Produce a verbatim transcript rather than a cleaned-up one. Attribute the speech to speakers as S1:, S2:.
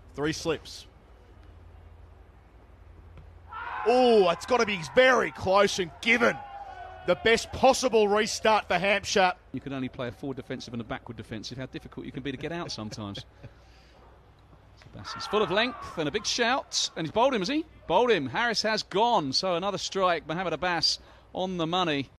S1: Three slips. Oh, it's got to be very close and given the best possible restart for Hampshire.
S2: You can only play a forward defensive and a backward defensive. How difficult you can be to get out sometimes. Bassey's full of length and a big shout. And he's bowled him, has he? Bowled him. Harris has gone. So another strike. Mohamed Abbas on the money.